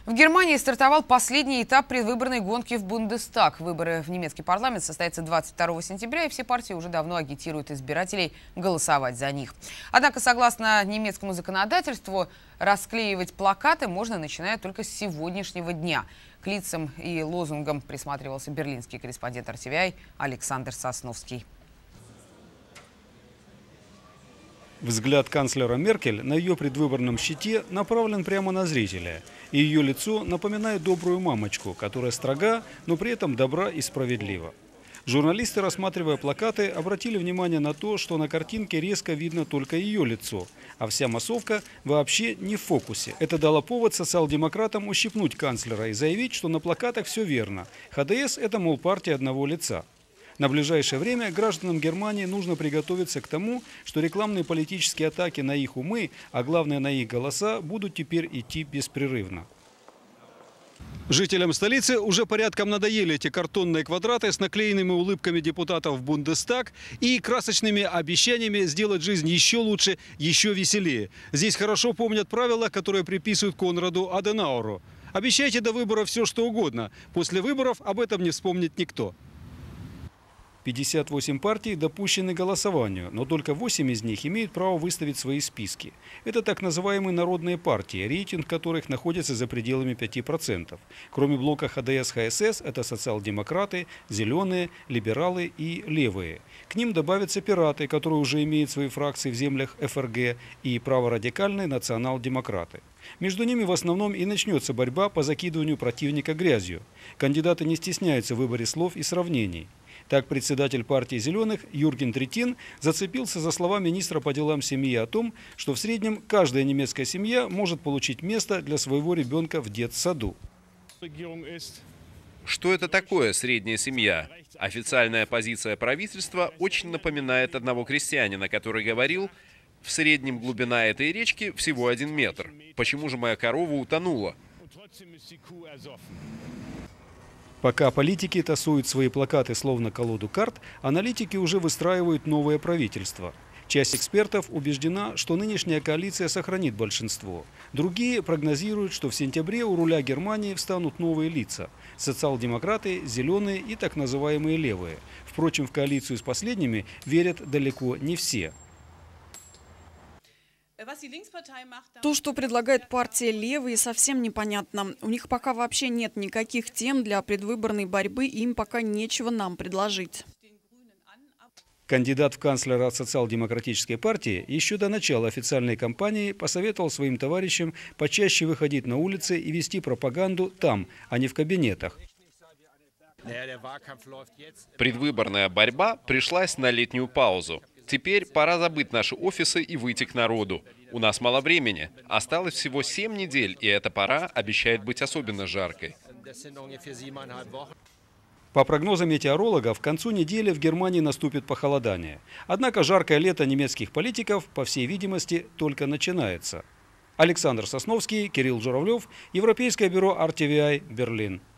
В Германии стартовал последний этап предвыборной гонки в Бундестаг. Выборы в немецкий парламент состоятся 22 сентября, и все партии уже давно агитируют избирателей голосовать за них. Однако, согласно немецкому законодательству, расклеивать плакаты можно, начиная только с сегодняшнего дня. К лицам и лозунгам присматривался берлинский корреспондент RTVI Александр Сосновский. Взгляд канцлера Меркель на ее предвыборном щите направлен прямо на зрителя. И ее лицо напоминает добрую мамочку, которая строга, но при этом добра и справедлива. Журналисты, рассматривая плакаты, обратили внимание на то, что на картинке резко видно только ее лицо, а вся массовка вообще не в фокусе. Это дало повод социал-демократам ущипнуть канцлера и заявить, что на плакатах все верно. ХДС – это, мол, партия одного лица. На ближайшее время гражданам Германии нужно приготовиться к тому, что рекламные политические атаки на их умы, а главное на их голоса, будут теперь идти беспрерывно. Жителям столицы уже порядком надоели эти картонные квадраты с наклеенными улыбками депутатов в Бундестаг и красочными обещаниями сделать жизнь еще лучше, еще веселее. Здесь хорошо помнят правила, которые приписывают Конраду Аденауру. Обещайте до выборов все, что угодно. После выборов об этом не вспомнит никто. 58 партий допущены к голосованию, но только 8 из них имеют право выставить свои списки. Это так называемые народные партии, рейтинг которых находится за пределами 5%. Кроме блока ХДС-ХСС, это социал-демократы, зеленые, либералы и левые. К ним добавятся пираты, которые уже имеют свои фракции в землях ФРГ, и праворадикальные национал-демократы. Между ними в основном и начнется борьба по закидыванию противника грязью. Кандидаты не стесняются в выборе слов и сравнений. Так, председатель партии «Зеленых» Юрген Треттин зацепился за слова министра по делам семьи о том, что в среднем каждая немецкая семья может получить место для своего ребенка в детсаду. Что это такое средняя семья? Официальная позиция правительства очень напоминает одного крестьянина, который говорил: в среднем глубина этой речки всего 1 метр. Почему же моя корова утонула? Пока политики тасуют свои плакаты словно колоду карт, аналитики уже выстраивают новое правительство. Часть экспертов убеждена, что нынешняя коалиция сохранит большинство. Другие прогнозируют, что в сентябре у руля Германии встанут новые лица – социал-демократы, зеленые и так называемые левые. Впрочем, в коалицию с последними верят далеко не все. То, что предлагает партия «Левые», совсем непонятно. У них пока вообще нет никаких тем для предвыборной борьбы, и им пока нечего нам предложить. Кандидат в канцлера социал-демократической партии еще до начала официальной кампании посоветовал своим товарищам почаще выходить на улицы и вести пропаганду там, а не в кабинетах. Предвыборная борьба пришлась на летнюю паузу. Теперь пора забыть наши офисы и выйти к народу. У нас мало времени. Осталось всего 7 недель, и эта пора обещает быть особенно жаркой. По прогнозам метеорологов, к концу недели в Германии наступит похолодание. Однако жаркое лето немецких политиков, по всей видимости, только начинается. Александр Сосновский, Кирилл Журавлев, Европейское бюро RTVI, Берлин.